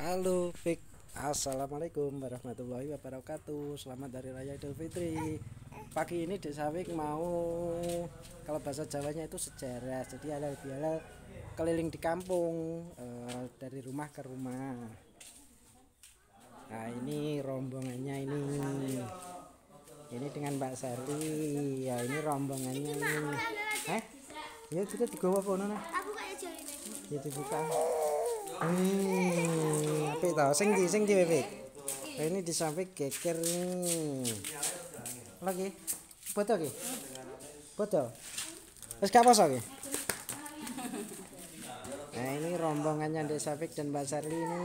Halo Fik, assalamualaikum warahmatullahi wabarakatuh. Selamat Hari Raya Idul Fitri. Pagi ini Desa Fik mau, kalau bahasa Jawanya itu sejarah. Jadi halal bihalal keliling di kampung, dari rumah ke rumah. Nah ini rombongannya ini dengan Mbak Sari. Ya ini rombongannya ini. Ya sudah digawa kono nah. Aku kayak jalan ini. Ya dibuka. Apik tau sing di Fik. Ini disamping geger nih. Lagi. Foto ki. Foto. Wis gak poso ki. Nah, ini rombongannya Desa Fik dan Mbak Sarli ini.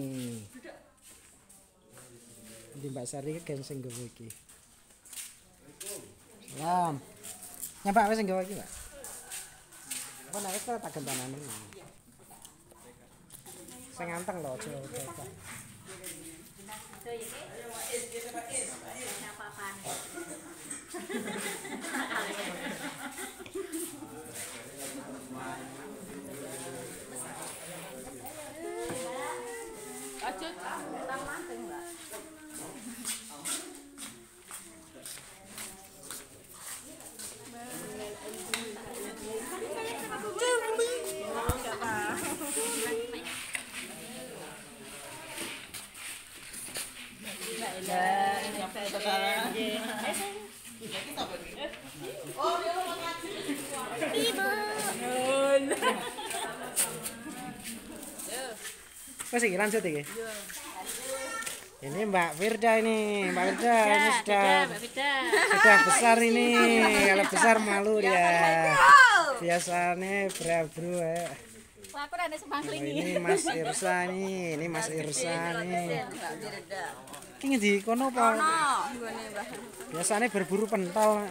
Di Mbak Sarli ke gen sing gawe iki. Salam. Nyapa wis sing gawe iki, Mbak. Apa nek wis tak gentanane. Sing anteng lho aja bocah. Wes iki lanjut iki. Ini Mbak Firda ini, Mbak Firda ini sudah besar ini. Kalau besar malu dia. Biasanya bro ini Mas Irsa nih, ini Mas Irsa nih. Ki ngendi kono apa? Biasanya berburu pentol.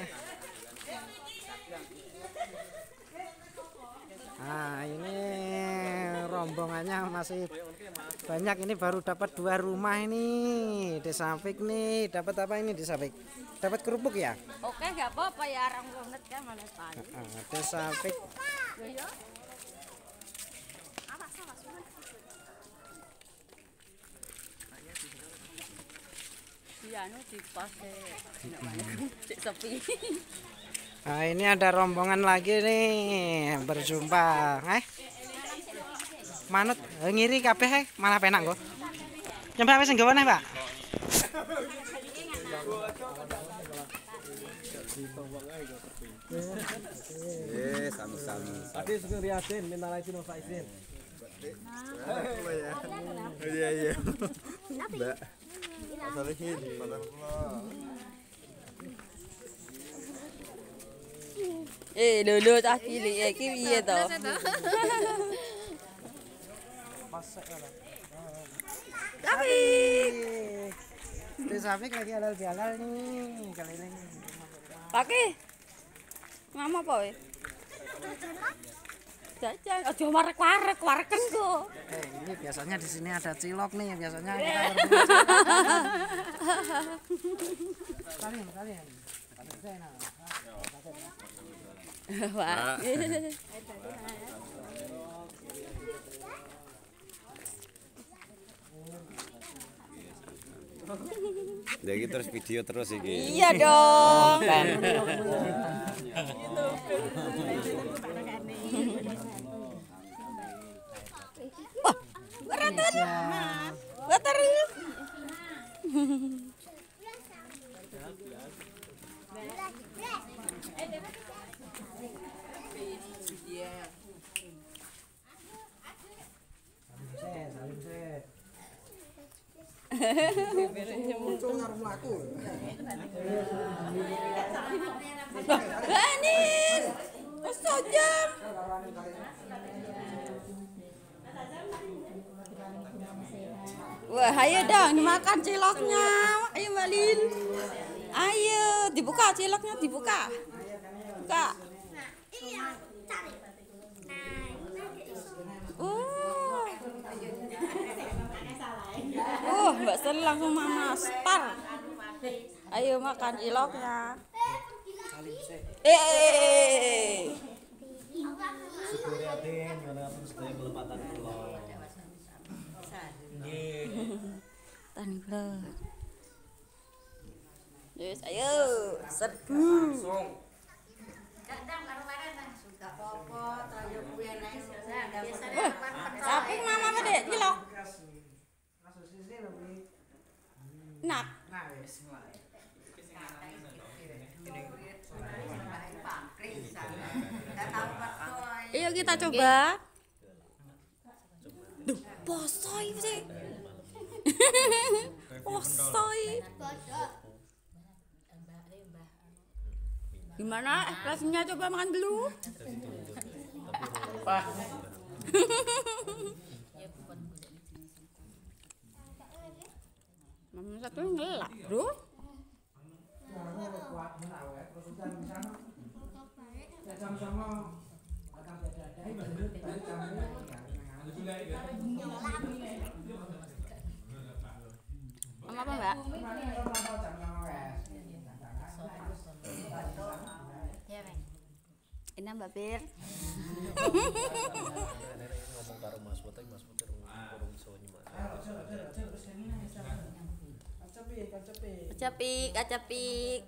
Nah, ini rombongannya masih banyak, ini baru dapat 2 rumah ini. Desa Fik nih, dapat apa ini Desa Fik? Dapat kerupuk ya? Oke, nggak apa-apa ya, orang banget kan mana tadi. Desa Fik. Nah, ini ada rombongan lagi nih berjumpa. Manut ngiri kabeh malah penak kok. Coba wis nggawa neh, Pak. Sami-sami. Tadi sudah liatin, minta lagi no Faizin. Iya. Mbak. Assalamualaikum. Dulu tak pilih iki piye to? Tapi Desa Fik lagi halal bihalal nih, keliling. Pakai. Ngamo apa we? Jajan, aja warek-wareken kok. Ini biasanya di sini ada cilok nih, biasanya kita kalian. Wah. Jadi terus video terus iki. Iya dong. Wah, beratur. Banin, sejam. Wah, ayo dong, dimakan ciloknya. Ayo Mbak Lin. Ayo, dibuka ciloknya, dibuka. Buka. Mbak Sel langsung manas. Tar. Ayo makan ciloknya. Syukur yatin karena terus sedaya kelepatan kula. Nggih. Lah. Yes, ayo, serbu. Tapi mama apa dek? Cilok. Nak. Ayo kita coba. Duh, posoi sih. Posoi. Gimana ekspresinya coba makan dulu? Mama satu ngelak, bro. Mama apa mbak? Ini Mbak Bir. Ngomong karo Mas Putih urung iso nyimak. Kacapik, kacapik.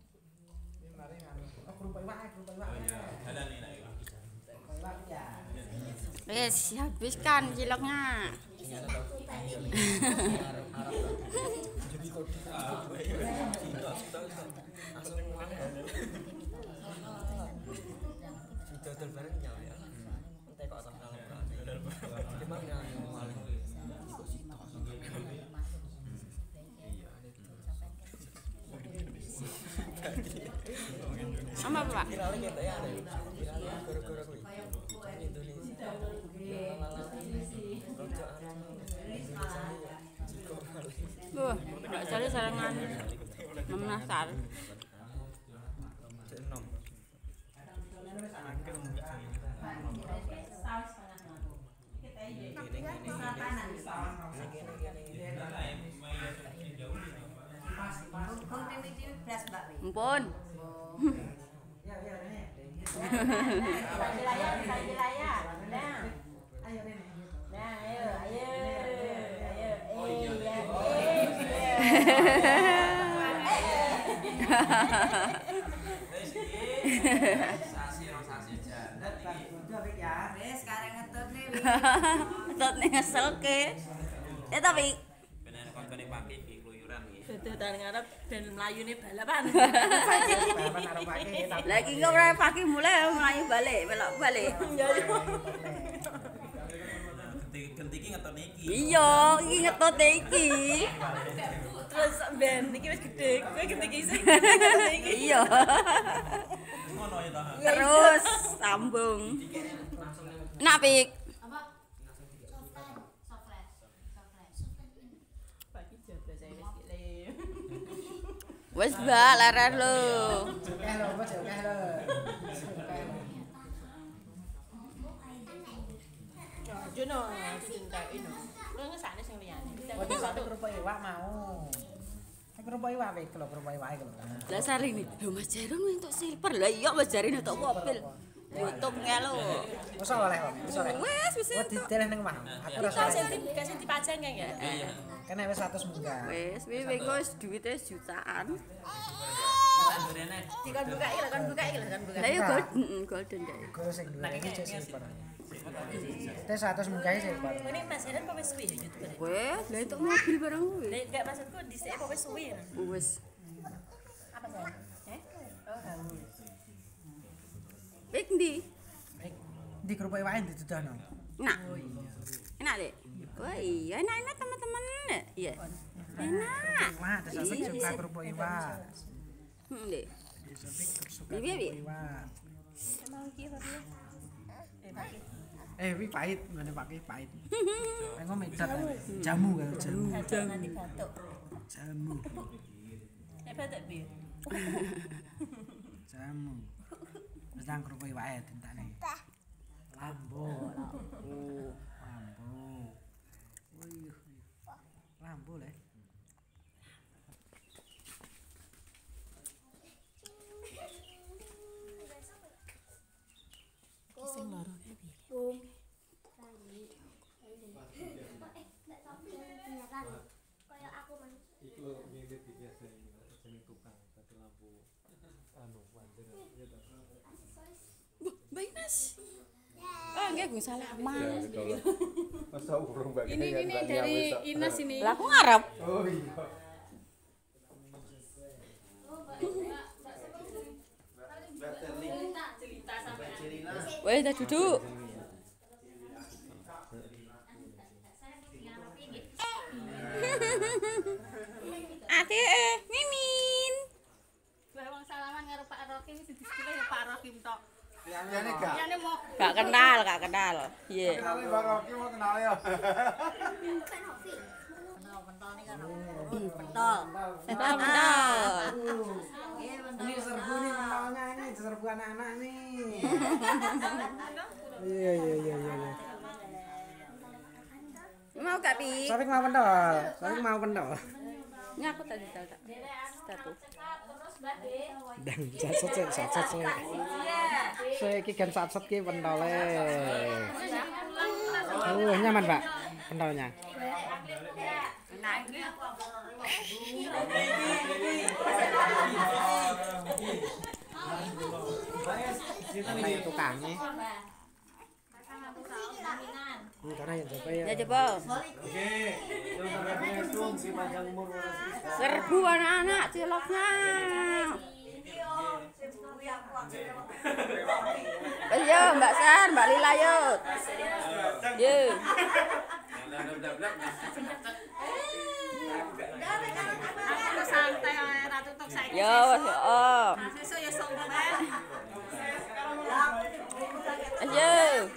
Wes, habiskan ciloknya. Dodol bareng nyala ya. Entek kok asam kalem. Gimana nyala. Sama apa, Pak? Virale ketok ya. Virale gara-gara kuwi. Indonesia. Enggak cari sarangan. Memenasar. Ampun. Ngetut nih ngeselke. Ya tapi Bener koncone pagi iki kluyuran iki. Dudu tan ngarep ben mlayune balapan. lagi kok ora pagi mulai melayu balik, melok balik. Genti iki ngetone iki. Iya, iki ngetut iki. Terus ben iki wis gedhe, kowe gede sing. Iya. Ngono ya ta. Terus sambung. Nak pik. Wes Mbak, larar lo. Jono cinta ino. Lu ngesane sing liyane. Waduh, satu kerupuk iwak mau. Kerupuk iwak iki lho, kerupuk iwak iki lho. Lah sarine, lho Mas Jaron entuk silver. Lah iya Mas Jaron entuk mobil. YouTube ngelo. Masa oleh kok, masa oleh. Wes Wah, entuk. diteleh ning omah. Aku rasa. Kasih dipajang kan ya? Kene wis 100 munggah. Wes wis duitnya jutaan. Dikon buka iki lho, kon buka iki lho, kon buka. Lah ya golden deh. Iku sing duwe iki cek silver. Teh 100 munggah sih, Pak. Ini Mas Heran apa wis suwi ya YouTube? Wes, lah entuk mobil barang kuwi. Lah enggak maksudku dhisik apa wis suwi ya? Wes. Apa sih? Oh, Pik ndi? Di kerupuk iwak ditudono. Enak. Enak, Dek. Wah, iya enak-enak teman-teman. Iya. Enak. Wah, ada sampe suka kerupuk iwak. Dek. Suka Piye, piye? kerupuk iwak. mau iki tapi ya. Wi pahit, ngene pakai pahit. Engko medat jamu kan jamu. Nanti batuk. Jamu. Batuk piye? Jamu. Wis nang kerupuk iwake tintane. Lambo. Lambo. Wih. Lambo le. Sing loro piye? Kayak aku Mbak Ines. Oh, nggih Gung salaman. Masa urung Mbak Ini dari Ines ini. Lah aku ngarep. Oh iya. Wes dah duduk. Ate Mimin. Wong salaman karo Pak Rokim sing disebut ya Pak Rokim tok. Liyane gak? Liyane mau Gak kenal, gak kenal. Iya. Kenale Mbak Rocky mau kenal ya. Pentol. Ini serbu nih pentolnya ini, serbu anak-anak nih. Iya. Mau gak Pi? Safik mau pentol. Safik mau pentol. Ini aku tadi tak. Satu. Dan sat-sat. Saya iki kan sat-sat ki pentole. Oh, nyaman, Pak. Pentolnya. Kayak tukangnya. Karena yang coba ya. Ya coba. Serbu anak-anak ciloknya. Ayo Mbak San, Mbak Lila yuk. Yuk. aku santai ae ratu tok saiki. Yo, oh. Sesuk ya sombong. Ayo.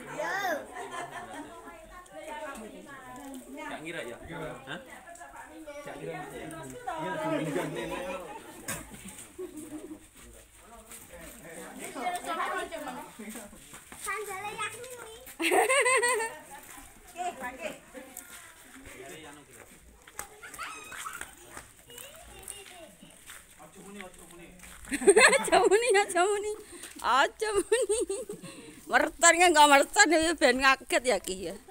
Gak ngira ya? Hah? Gak ngira. Sandale Yasmin nih. Jamuni. Aja muni. Mertan kan enggak mertan ya ben ngaget ya ki ya.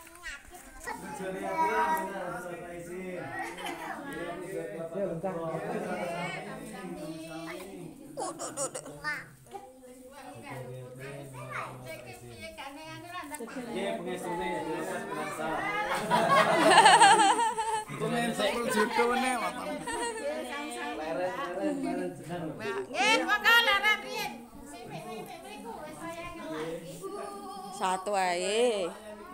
Ya bentar. Satu ae.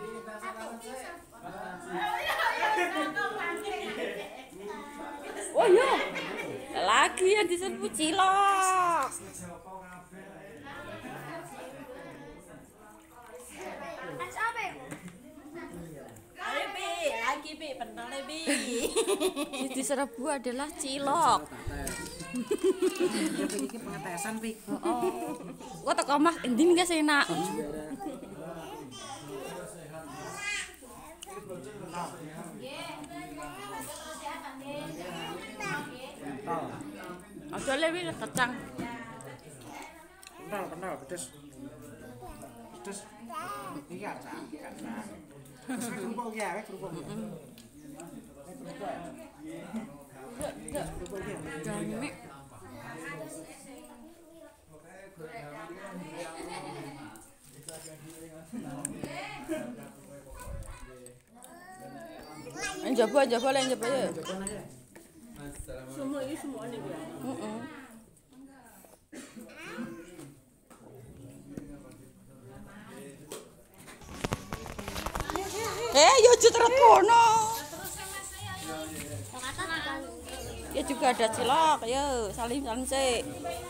Oh iya. Lagi yang disebut cilok. Lagi Bi, pentole Bi. Di Serbu adalah cilok. Iki pengetesan, Pik. Oh. Gua teko Mas endi ning enak. Aja lewi kacang. Pentol, pedes. Iki kacang. Terus kerupuk ya, kerupuk. Jamek. Njaba ya. Semua ini semua nih ya. Yo jutret kono. Ya juga ada cilok, yo salim sih.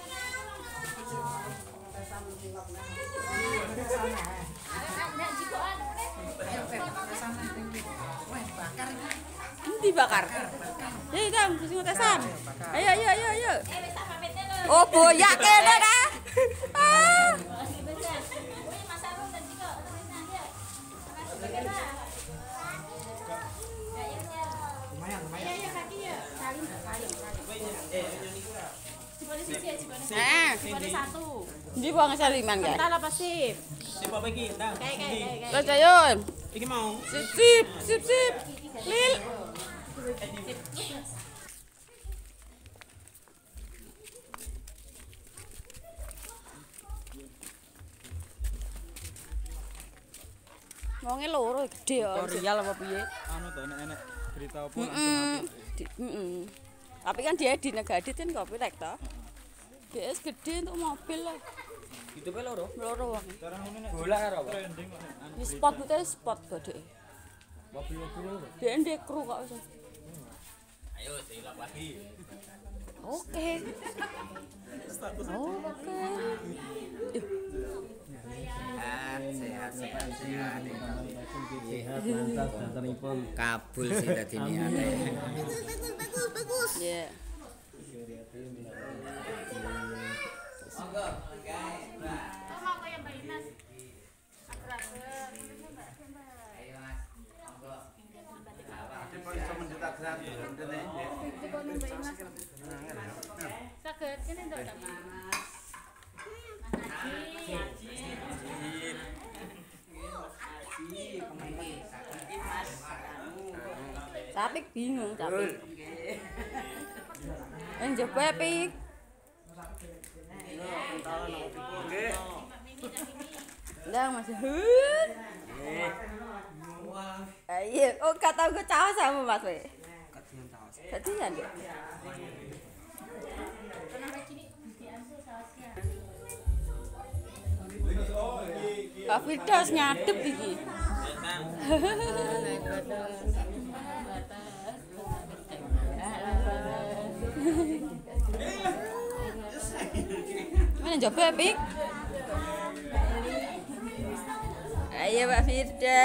Dibakar. Ya Kang, sing ngetesan. Ayo. Oh, boyak kene dah. Ah. Satu. Ndi wong saliman kan? Kental apa sih? Siapa iki? Ndang. Kayak. Terus Jayun. Iki mau. Sip. Lil. wonge loro gede ya. Koreal apa piye? Anu to enek berita apa Tapi kan dia di Negadit kan copyright toh. DS gede untuk mobil lah. YouTube loro. Loro wong. sekarang ini nek Bola karo apa? trending kok nek anu Di spot itu spot gede. Mobil-mobil loro. Dia ndek kru kok wis. ayo silap lagi Oke. Oke. Sehat mantap dantenipun kabul sih dadi niate. Bagus. Ya. Tapi bingung tapi. Yang coba pik. Nggak masih. Ayo, oh kata gue caos sama Mas we. Katian dia. Kak Firdaus nyadep iki. Mana coba pik? Ayo Pak Firda.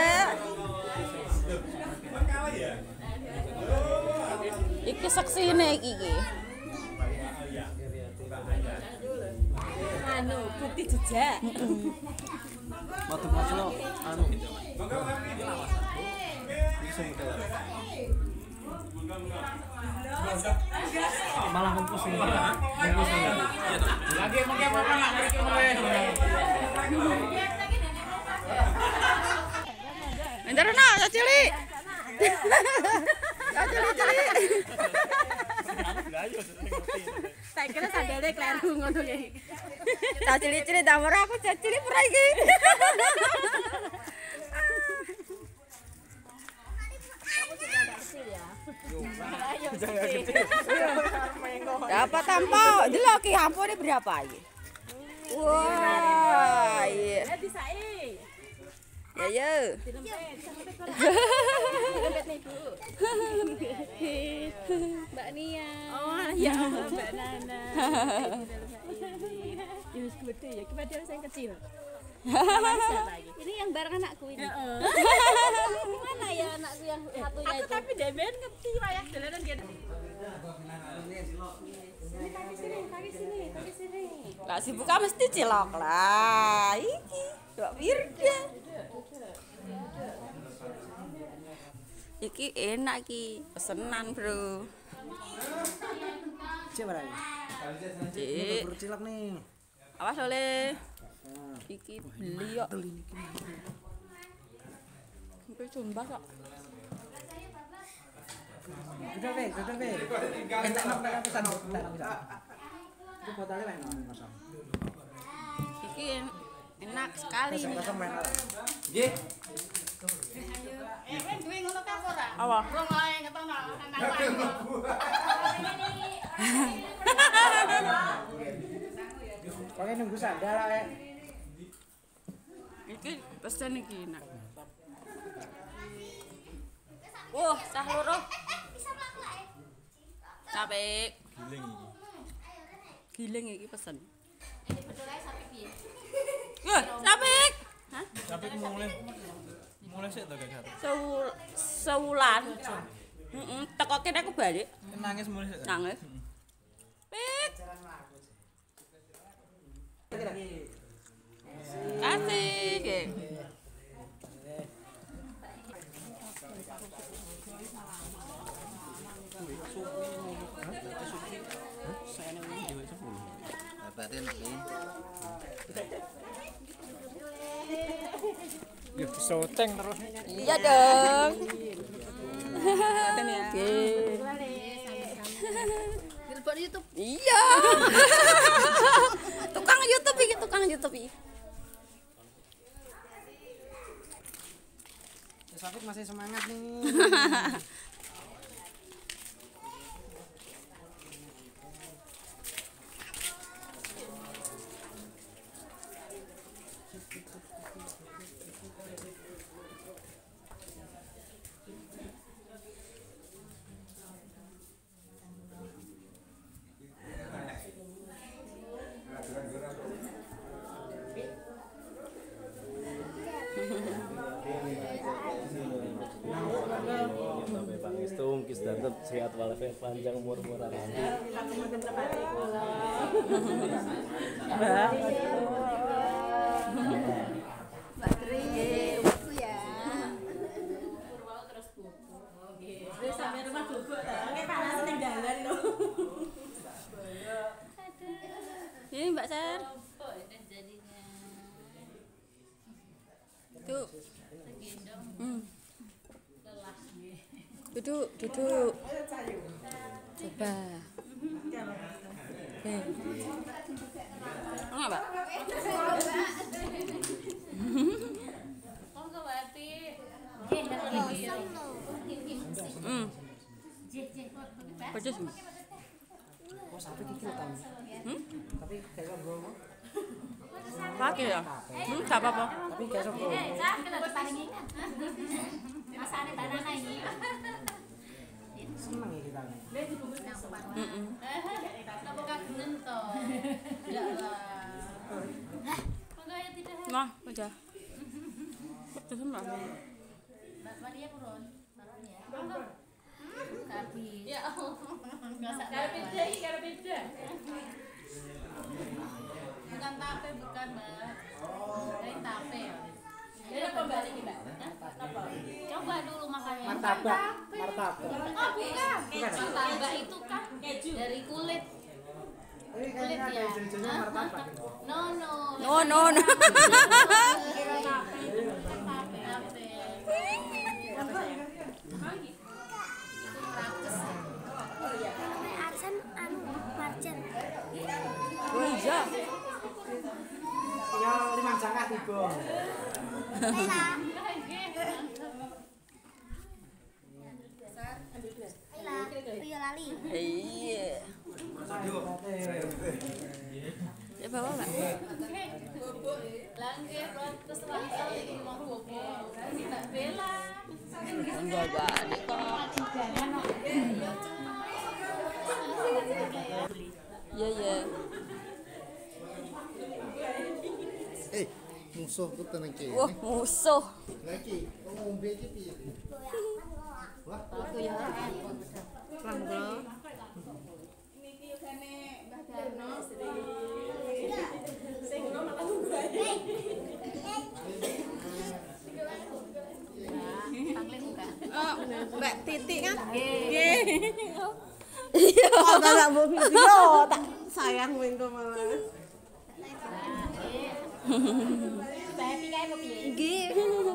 Iki seksine iki. Anu bukti jejak. waktu masuk anu malah ngumpus ini lagi pakai apa nggak ngerti Bentar no, cacili. Cacili. Tak kira sandalnya kleru ngono iki. Cacili-cili damar aku cacili pura iki. Dapat tanpa, delok ki ampune berapa iki? Wah, iya. Ya ya. Mbak Nia. Oh ya Mbak Nana. Yus gede ya, kepada saya kecil. Ini yang bareng anakku ini. Mana ya anakku yang satunya itu? Aku tapi deben ngerti wayah dolanan gitu. Pagi sini. Lah si buka mesti cilok lah. Iki, Mbak Firda. Iki enak iki, pesenan, Bro. Cek barang. Cek. Cilok nih. Awas oleh. Iki beli kok. Iki combah kok. Udah be. Entak nok pesan. Itu botolnya main kosong. Iki enak sekali. Kosong main apa? nggih duwe ngono ta ora? Apa? Wong lae ngetono Pokoknya nunggu sandal ae. Iki pesen iki enak. Wah, cah loro. Capek. Giling iki pesen. Wah, capek. Hah? sampai mulai sik to gak Sewulan. Teko kene aku balik. nangis mulai sik Nangis. Pik. Asik. Berarti nanti ya syuting terus Iya dong. Oke. Telepon YouTube. Iya. Tukang YouTube iki. semangat nih. Bang Istu mungkin tetap sehat walafiat panjang umur-umuran lagi. Mbak Tri, aku ya. Terus buku. Oke. Terus sampai rumah bubuk ta. Oke, panas ning dalan lho. Ini Mbak Ser. Tuh. Duduk. Coba. Enggak, Mbak? Pedes. Oh, sampai kiki utang. Tapi kayak bro. Pakai ya? Enggak apa-apa. Tapi kayak bro. Masane banana ini. Seneng ya kita. Napa kagungan to? Enggak lah. Monggo ya tidak. Nah, udah. Pedes Mbak. Mbak Maria turun. Turun ya. Monggo. Kabi. Ya Allah. Enggak beda. Bukan tape, bukan, Mbak. Dari tape ya. Ini apa Mbak ini, Mbak? Apa? Coba dulu makanya. Martabak. Oh, bukan. Martabak itu kan dari kulit. Ini Kulit kayaknya ya. ada hijau-hijaunya martabak. No. Arsen marjan. Oh iya. Ya, 5 jangka tiba. Iya lali. Iya. Ya bawa Mbak. Langge terus langsung iki mau bobo. Mbak Bella. Enggak balik kok. Iya. Musuh ku tenang ki. Wah, musuh. Lagi, ngombe iki piye? Aku ya. Langgo. Niki yogane Mbah Darno sing ngono malah nunggu ae. Mbak Titi kan? Nggih. Iya. Oh, tak mbok video, tak sayang mengko malah. Mbak Happy kae apa piye? Nggih.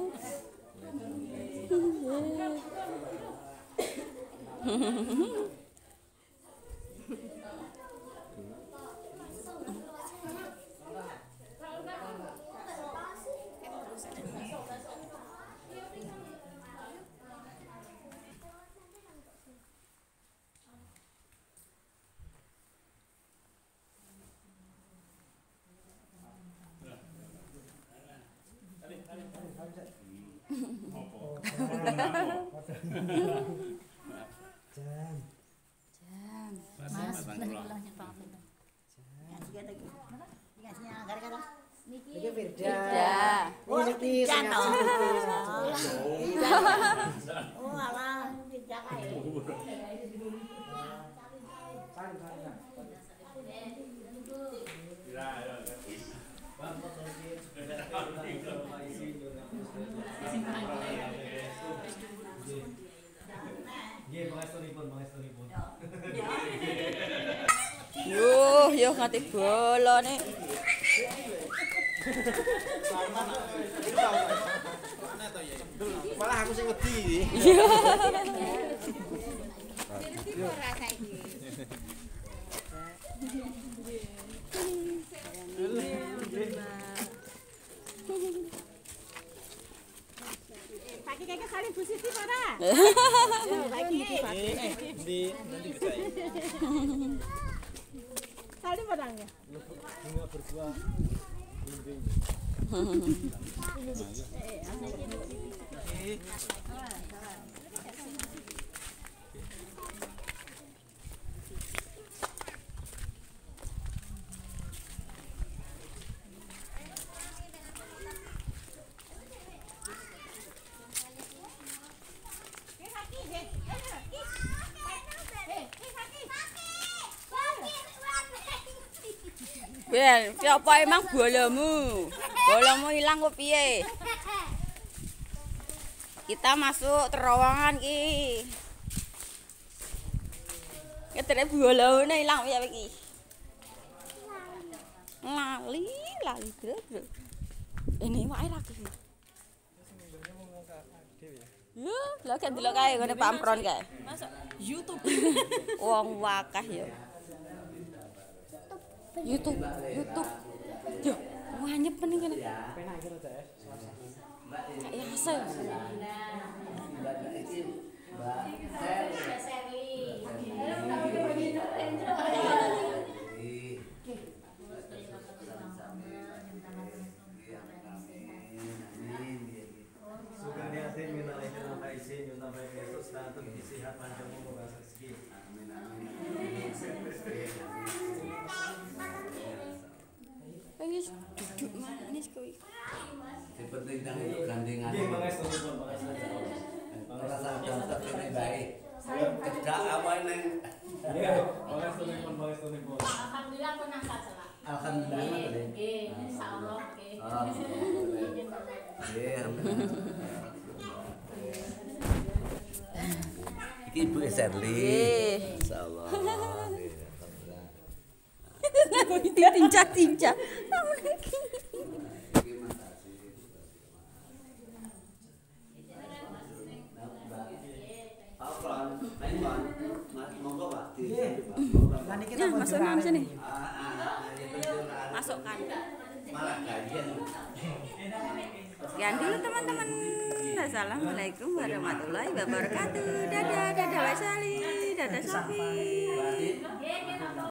Iki Firda. Oh, Niki sing Oh, alah, tidak kae. Yo ngati bolone. Malah aku sing wedi iki. Pagi kayak saling Ibu Siti mana? Di nanti bisa. Tadi padangnya. Bunga berbuah. Ben, siapa emang bolamu? Bolamu hilang kok piye? Kita masuk terowongan ki. Ketene bolamune hilang piye iki? Lali bro. Ini wae ra ki. Yo, lha kan delok kae ngene pampron kae. Masuk YouTube. Wong wakah ya. YouTube. Yo, wanyep ning kene. Penak kira teh. Ya asal. Pengen duduk manis kuwi. Penting nang itu gandengan. Nggih, mangestun pun rasa dapat ini baik. Tidak apa neng. Nggih, mangestun pun. Alhamdulillah pun nang saja. Alhamdulillah. Nggih, insyaallah nggih. Iki Ibu Sherly. Insyaallah. Tinja-tinja. Ya, masuk nang sini. Masukkan. Sekian dulu teman-teman. Assalamualaikum warahmatullahi wabarakatuh. Dadah Wasali, dadah Safi.